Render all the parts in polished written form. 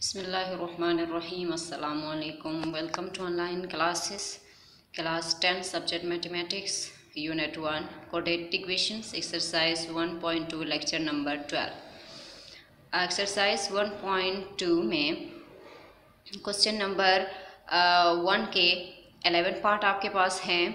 बिस्मिल्लाहिर्रहमानिर्रहीम अस्सलामुअलैकुम। Welcome to online classes class 10 subject mathematics unit 1 coordinate equations exercise 1.2 lecture number 12। Exercise 1.2 में question number 1 के 11 part आपके पास हैं।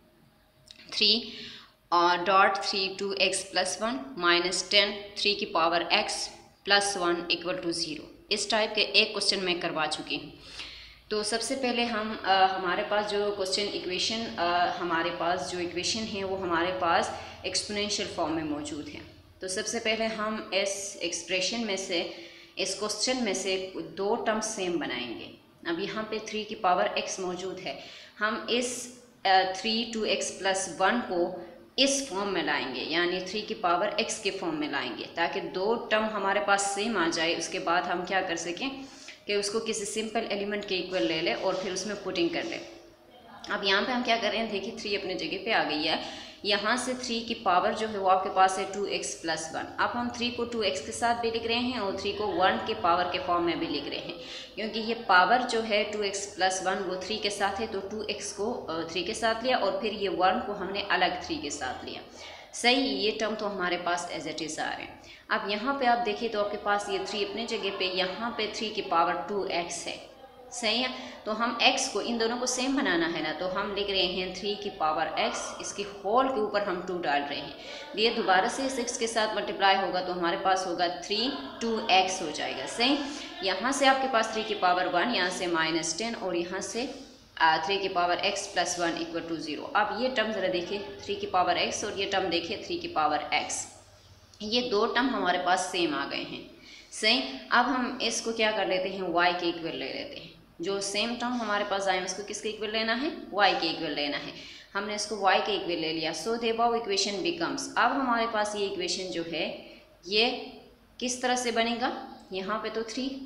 3.3 to x plus 1 minus 10 3 की power x plus 1 equal to 0 इस type के एक क्वेश्चन मैं करवा चुकी हूँ। तो सबसे पहले हम हमारे पास जो क्वेश्चन इक्वेशन हमारे पास जो इक्वेशन है वो हमारे पास एक्सपोनेंशियल फॉर्म में मौजूद है। तो सबसे पहले हम इस एक्सप्रेशन में से इस क्वेश्चन में से दो टर्म्स सेम बनाएंगे। अब यहाँ पे 3 की पावर x मौजूद है, हम इस 3 to x plus 1 को इस फॉर्म में लाएंगे, यानी 3 की पावर x के फॉर्म में लाएंगे, ताकि दो टर्म हमारे पास सेम आ जाए। उसके बाद हम क्या कर सकें कि उसको किसी सिंपल एलिमेंट के इक्वल ले लें और फिर उसमें पुटिंग कर लें। अब यहाँ पे हम क्या कर रहे हैं, देखिए 3 अपने जगह पे आ गई है। यहाँ से 3 की पावर जो है वो आपके पास है 2x plus 1। अब हम 3 को 2x के साथ भी लिख रहे हैं और 3 को 1 के पावर के फॉर्म में भी लिख रहे हैं, क्योंकि ये पावर जो है 2x plus 1 वो 3 के साथ है। तो 2x को 3 के साथ लिया और फिर ये 1 को हमने अलग 3 के साथ लिया। सही, ये टर्म तो हमारे पास एज इट इज़ आ रहे हैं। अब यहाँ पे आप देखिए तो आपके पास ये 3 अपने जगह पे, यहाँ पे 3 की पावर 2x है। सही है, तो हम x को इन दोनों को सेम बनाना है ना, तो हम लिख रहे हैं 3 की पावर x, इसकी होल के ऊपर हम 2 डाल रहे हैं। ये दोबारा से 6 के साथ मल्टीप्लाई होगा तो हमारे पास होगा 3 2x हो जाएगा। सही, यहाँ से आपके पास 3 की पावर 1, यहाँ से -10 और यहाँ से 3 की power x plus 1 equal to 0। अब ये टर्म ज़रा देखिए, 3 की पावर x और ये टर्म देखिए 3 की पावर x, ये दो टर्म हमारे पास सेम आ गए हैं। सही, अब हम इसको क्या कर लेते हैं, y के इक्वल ले लेते हैं। जो सेम टर्म हमारे पास आए उसको किसके इक्वल लेना है, y के इक्वल लेना है। हमने इसको y के इक्वल ले लिया। So the above equation becomes, अब हमारे पास ये इक्वेशन जो है ये किस तरह से बनेगा, यहाँ पे तो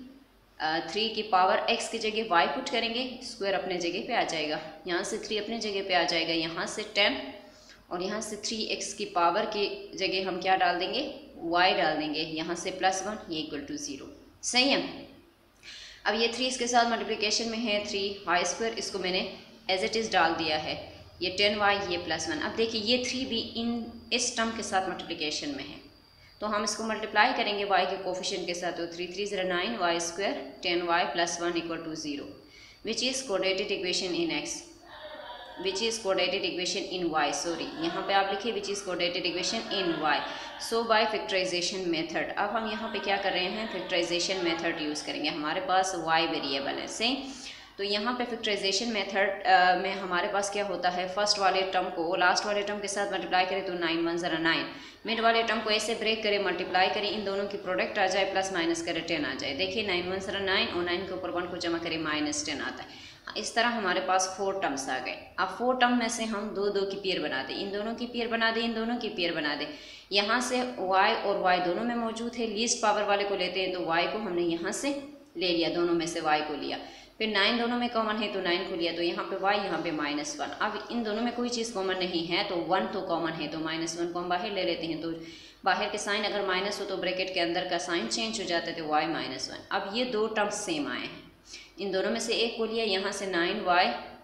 3 की पावर x की जगह y पुट करेंगे, स्क्वायर अपने जगह पे आ जाएगा, यहाँ से 3 अपने जगह पे आ जाएगा, यहाँ से 10 और यहाँ से 3x की पावर की जगह हम क्या डाल देंगे, y डाल देंगे, यहाँ से +1 ये इक्वल टू 0। सही है, अब ये 3 इसके साथ मल्टीप्लिकेशन में है 3y², इसको मैंने एज इट इज़ डाल दिया है, ये 10y ये +1। अब देखिए ये 3 भी इस टर्म के साथ मल्टीप्लिकेशन में है, तो हम इसको मल्टीप्लाई करेंगे y के कोफिशिएंट के साथ। तो 3 3 0 9y² 10y + 1 equal to 0, which is coordinated equation in x, which is coordinated equation in y। Sorry, यहाँ पे आप लिखिए which is coordinated equation in y। So by factorisation method, अब हम यहाँ पे क्या कर रहे हैं, फैक्टराइजेशन मेथड यूज़ करेंगे। हमारे पास y वेरिएबल है। सही, तो यहाँ पे फैक्टराइजेशन मेथड में हमारे पास क्या होता है, फर्स्ट वाले टर्म को लास्ट वाले टर्म के साथ मल्टीप्लाई करें तो 9 1 0 9, मिड वाले टर्म को ऐसे ब्रेक करें, मल्टीप्लाई करें, इन दोनों की प्रोडक्ट आ जाए, प्लस माइनस करें 10 आ जाए। देखिए 9 1 0 9 और 9 के ऊपर 1 को जमा करें -10 आता है। इस तरह हमारे पास 4 टर्म्स आ गए। अब 4 टर्म में से हम 2 2 की पेयर बना दें, इन दोनों की पेयर बना दें, इन दोनों की पेयर बना दें। यहाँ से y और y दोनों में मौजूद है, लीस्ट पावर वाले को लेते हैं, तो y को हमने यहाँ से ले लिया, दोनों में से y को लिया। फिर 9 दोनों में कॉमन है तो 9 को लिया, तो यहाँ पे y यहाँ पे -1। अब इन दोनों में कोई चीज़ कॉमन नहीं है तो 1 तो कॉमन है, तो -1 को हम बाहर ले लेते हैं। तो बाहर के साइन अगर माइनस हो तो ब्रैकेट के अंदर का साइन चेंज हो जाता है, तो y -1। अब ये दो टर्म्स सेम आए हैं, इन दोनों में से एक को लिया, यहाँ से 9y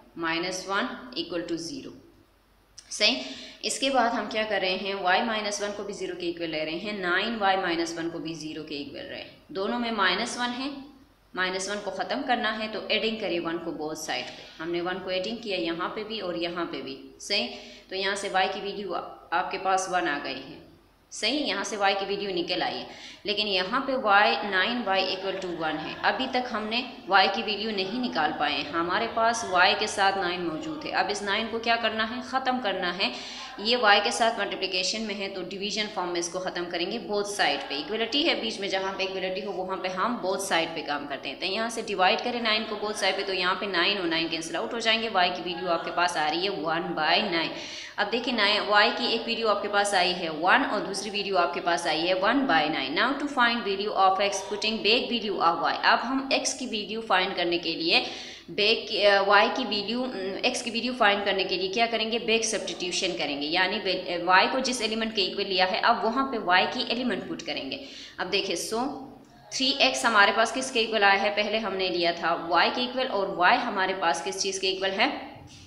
-1 इक्वल टू 0। सही, इसके बाद हम क्या कर रहे हैं, y -1 को भी 0 के इक्वल ले रहे हैं, 9y -1 को भी 0 के इक्वल रहे हैं। दोनों में -1 है, -1 को ख़त्म करना है तो एडिंग करिए 1 को बोथ साइड पे। हमने 1 को एडिंग किया यहाँ पे भी और यहाँ पे भी। सही, तो यहाँ से y की वैल्यू आपके पास 1 आ गई है। सही, यहाँ से y की वैल्यू निकल आई है, लेकिन यहाँ पे y 9y इक्वल टू 1 है। अभी तक हमने y की वैल्यू नहीं निकाल पाए हैं, हमारे पास y के साथ 9 मौजूद है। अब इस 9 को क्या करना है, ख़त्म करना है। ये y के साथ मल्टीप्लिकेशन में है तो डिवीजन फॉर्म में इसको ख़त्म करेंगे, बोथ साइड पे इक्वलिटी है, बीच में जहाँ पे इक्वलिटी हो वहाँ पे हम बोथ साइड पे काम करते हैं। तो यहाँ से डिवाइड करें 9 को बोथ साइड पे, तो यहाँ पे 9 और 9 कैंसिल आउट हो जाएंगे, y की वैल्यू आपके पास आ रही है 1/9। अब देखिए y की एक वैल्यू आपके पास आई है 1 और दूसरी वैल्यू आपके पास आई है 1/9। Now to find value of x putting back value of y। अब हम x की वैल्यू फाइंड करने के लिए बैक y की वैल्यू x की वैल्यू फाइंड करने के लिए क्या करेंगे, बैक सब्स्टिट्यूशन करेंगे, यानी y को जिस एलिमेंट के इक्वल लिया है अब वहाँ पे y की एलिमेंट पुट करेंगे। अब देखिए, सो 3x हमारे पास किसके इक्वल आया है, पहले हमने लिया था y के इक्वल, और y हमारे पास किस चीज़ के इक्वल है,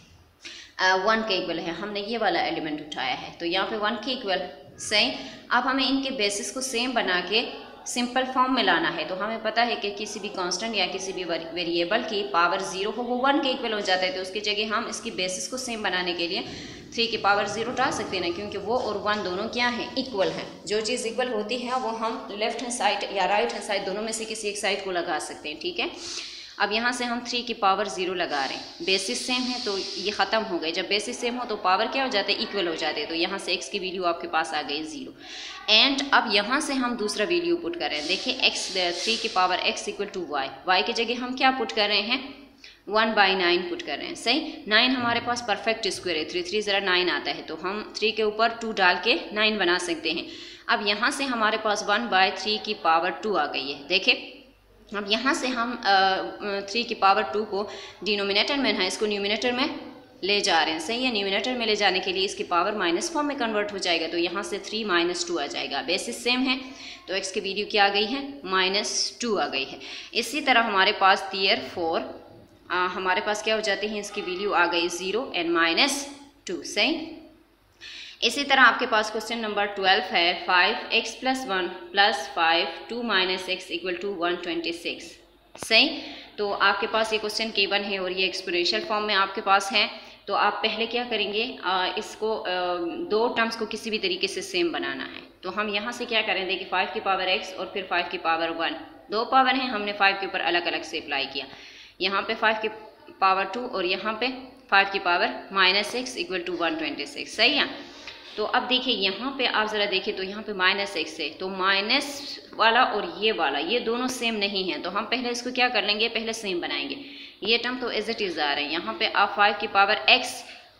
1 के इक्वल है। हमने ये वाला एलिमेंट उठाया है, तो यहाँ पे 1 के इक्वल सही। अब हमें इनके बेसिस को सेम बना के सिंपल फॉर्म में लाना है। तो हमें पता है कि किसी भी कांस्टेंट या किसी भी वेरिएबल की पावर 0 हो, वो 1 के इक्वल हो जाता है। तो उसकी जगह हम इसकी बेसिस को सेम बनाने के लिए 3 की पावर 0 डाल सकते हैं ना, क्योंकि वो और 1 दोनों क्या हैं, इक्वल हैं। जो चीज़ इक्वल होती है वो हम लेफ्ट हैंड साइड या राइट हैंड साइड दोनों में से किसी एक साइड को लगा सकते हैं, ठीक है। अब यहाँ से हम 3 की पावर 0 लगा रहे हैं, बेसिस सेम है तो ये ख़त्म हो गए। जब बेसिस सेम हो तो पावर क्या हो जाते हैं, इक्वल हो जाते हैं। तो यहाँ से x की वैल्यू आपके पास आ गई 0। एंड अब यहाँ से हम दूसरा वैल्यू पुट कर रहे हैं। देखिए x 3 की power x equal to y की जगह हम क्या पुट कर रहे हैं, 1/9 पुट कर रहे हैं, सही। 9 हमारे पास परफेक्ट स्क्वायर है, 3 3 ज़रा 9 आता है, तो हम 3 के ऊपर 2 डाल के 9 बना सकते हैं। अब यहाँ से हमारे पास 1/3 की पावर 2 आ गई है। देखिए अब यहाँ से हम 3 की पावर 2 को डिनोमिनेटर में है, इसको न्यूमिनेटर में ले जा रहे हैं, सही है। न्यूमिनेटर में ले जाने के लिए इसकी पावर माइनस फॉर्म में कन्वर्ट हो जाएगा, तो यहाँ से 3 - 2 आ जाएगा। बेसिस सेम है तो x की वैल्यू क्या आ गई है, -2 आ गई है। इसी तरह हमारे पास therefore हमारे पास क्या हो जाती है, इसकी वैल्यू आ गई 0 and -2, सही। इसी तरह आपके पास क्वेश्चन नंबर 12 है 5x + 1 + 5 2 - x = 126, सही। तो आपके पास ये क्वेश्चन K1 है और ये एक्सपोनेंशियल फॉर्म में आपके पास है। तो आप पहले क्या करेंगे, इसको दो टर्म्स को किसी भी तरीके से सेम बनाना है। तो हम यहाँ से क्या करें, देखिए 5 की पावर x और फिर 5 की पावर 1, दो पावर हैं, हमने 5 के ऊपर अलग अलग से अप्लाई किया। यहाँ पे 5 की पावर 2 और यहाँ पे 5 की पावर -x = 126, सही है। तो अब देखिए यहाँ पे आप ज़रा देखिए, तो यहाँ पे -x है, तो माइनस वाला और ये वाला ये दोनों सेम नहीं है। तो हम पहले इसको क्या कर लेंगे, पहले सेम बनाएंगे। ये टर्म तो एज इट इज़ आ रहे हैं। यहाँ पे आप 5 की पावर x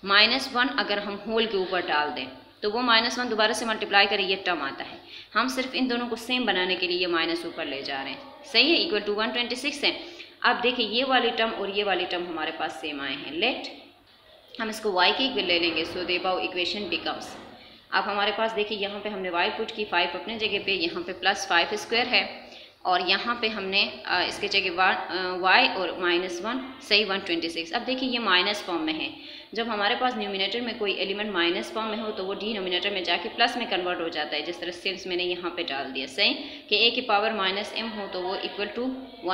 -1 अगर हम होल के ऊपर डाल दें तो वो -1 दोबारा से मल्टीप्लाई करें, ये टर्म आता है। हम सिर्फ इन दोनों को सेम बनाने के लिए ये माइनस ऊपर ले जा रहे हैं, सही है, = 126 है। अब देखिए ये वाली टर्म और ये वाली टर्म हमारे पास सेम आए हैं। लेट हम इसको y के इक्वल ले लेंगे, so the above equation becomes. अब हमारे पास देखिए यहाँ पे हमने y पुट की, 5 अपने जगह पे, यहाँ पे +5² है, और यहाँ पे हमने इसके जगह y और -1, सही, 126। अब देखिए ये माइनस फॉर्म में है। जब हमारे पास न्यूमिनेटर में कोई एलिमेंट माइनस फॉर्म में हो तो वो डिनोमिनेटर में जाके प्लस में कन्वर्ट हो जाता है, जिस तरह सेंस मैंने यहाँ पे डाल दिया, सही, कि a की पावर -m हो तो वो =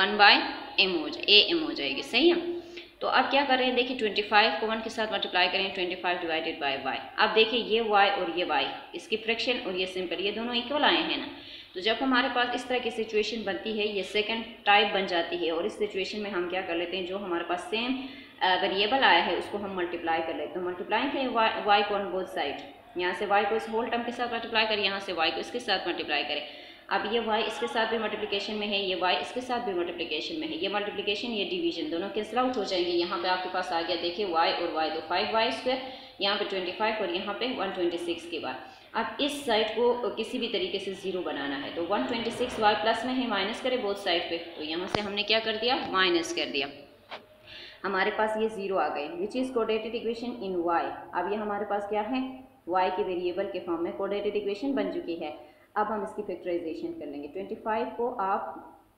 1/m हो जाएगी, सही है। तो अब क्या कर रहे हैं, देखिए 25 को 1 के साथ मल्टीप्लाई करें, 25 / y। अब देखिए ये y और ये y, इसकी फ्रैक्शन और ये सिंपल, ये दोनों इक्वल आए हैं ना। तो जब हमारे पास इस तरह की सिचुएशन बनती है, ये सेकंड टाइप बन जाती है, और इस सिचुएशन में हम क्या कर लेते हैं, जो हमारे पास सेम वेरिएबल आया है उसको हम मल्टीप्लाई कर लेते हैं। मल्टीप्लाई करें y को ऑन बोथ साइड, यहाँ से y को इस होल टर्म के साथ मल्टीप्लाई करें, यहाँ से y को इसके साथ मल्टीप्लाई करें। अब ये y इसके साथ भी मल्टीप्लिकेशन में है, ये y इसके साथ भी मल्टीप्लिकेशन में है। ये मल्टीप्लिकेशन ये डिवीजन दोनों कैंसिल आउट हो जाएंगे। यहाँ पे आपके पास आ गया, देखिए y और y, तो 5y², यहाँ पे 25 और यहाँ पे 126 के बाद। अब इस साइड को किसी भी तरीके से 0 बनाना है, तो 126y प्लस में है, माइनस करें बोथ साइड पे, तो यहाँ से हमने क्या कर दिया, माइनस कर दिया। हमारे पास ये 0 आ गए, which is coordinated equation in y। अब ये हमारे पास क्या है, y के वेरिएबल के फॉर्म में कोऑर्डिनेटेड इक्वेशन बन चुकी है। अब हम इसकी फैक्टराइजेशन कर लेंगे। 25 को आप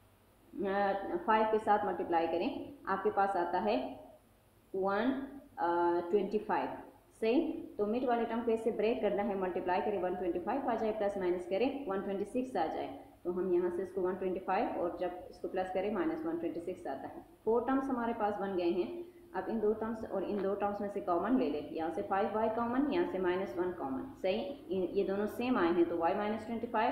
5 के साथ मल्टीप्लाई करें, आपके पास आता है 125, सही। तो मिड वाले टर्म को ऐसे ब्रेक करना है, मल्टीप्लाई करें 125 आ जाए, प्लस माइनस करें 126 आ जाए, तो हम यहाँ से इसको 125 और जब इसको प्लस करें -126 आता है। 4 टर्म्स हमारे पास बन गए हैं। अब इन दो टर्म्स और इन दो टर्म्स में से कॉमन ले लें, यहाँ से 5y कॉमन, यहाँ से -1 कॉमन, सही। ये दोनों सेम आए हैं, तो y -25,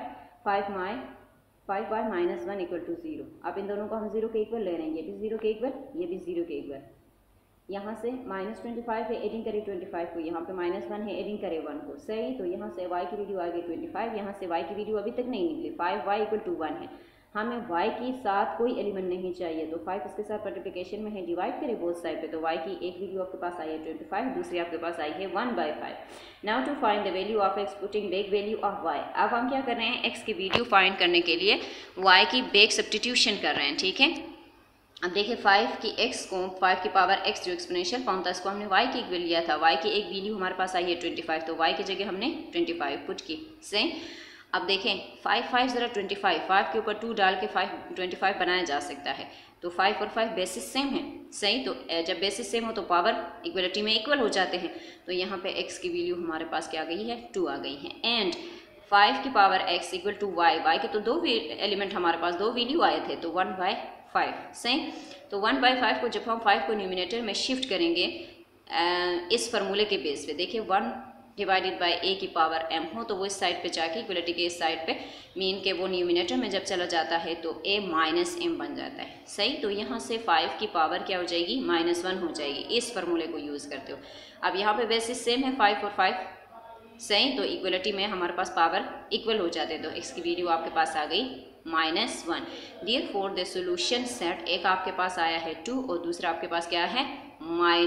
5y -1 = 0। अब इन दोनों को हम 0 के इक्वल ले रहे हैं, ये भी 0 के इक्वल, ये भी 0 के इक्वल। यहाँ से -25 है, एडिंग करें 25 को, यहाँ पे -1 है, एडिंग करें 1 को, सही। तो यहाँ से y की वैल्यू आ गई 25, यहाँ से y की वैल्यू अभी तक नहीं निकली, 5y = 1 है। हमें y के साथ कोई एलिमेंट नहीं चाहिए, तो 5 इसके साथ मल्टीप्लिकेशन में है, डिवाइड करें बोथ साइड पे, तो y की एक वैल्यू आपके पास आई है 25, दूसरी आपके पास आई है 1/5। Now to find the value of x, putting back value of y। अब हम क्या कर रहे हैं, x की वैल्यू फाइंड करने के लिए y की बैक सब्स्टिट्यूशन कर रहे हैं, ठीक है। अब देखिए 5 की x को 5 की पावर x जो एक्सपोनेंशियल फॉर्म था, इसको हमने y की इक्वल लिया था, y की एक वैल्यू हमारे पास आई है 25, तो y की जगह हमने 25 पुट की, सही। अब देखें 5 5 ज़रा 25, 5 के ऊपर 2 डाल के 25 बनाया जा सकता है। तो 5 और 5 बेसिस सेम है, सही। तो जब बेसिस सेम हो तो पावर इक्वलिटी में इक्वल हो जाते हैं। तो यहाँ पे x की वैल्यू हमारे पास क्या आ गई है, 2 आ गई है। एंड 5 की power x equal to y के तो दो एलिमेंट हमारे पास, दो वैल्यू आए थे, तो 1/5, सही। तो 1/5 को जब हम 5 को न्यूमिनेटर में शिफ्ट करेंगे इस फार्मूले के बेस पे, देखिए 1 डिवाइडेड बाई a की पावर m हो तो वो इस साइड पे जाके इक्वलिटी के इस साइड पे मीन के वो न्यूमिनेटर में जब चला जाता है तो a माइनस m बन जाता है, सही। तो यहाँ से 5 की पावर क्या हो जाएगी, -1 हो जाएगी इस फार्मूले को यूज़ करते हो। अब यहाँ पे बेसिस सेम है 5 और 5, सही। तो इक्वलिटी में हमारे पास पावर इक्वल हो जाते हैं। तो x की वैल्यू आपके पास आ गई -1। देयरफॉर द सॉल्यूशन सेट, एक आपके पास आया है 2 और दूसरा आपके पास क्या है,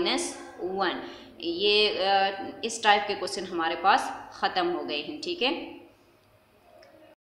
-1। ये इस टाइप के क्वेश्चन हमारे पास ख़त्म हो गए हैं, ठीक है।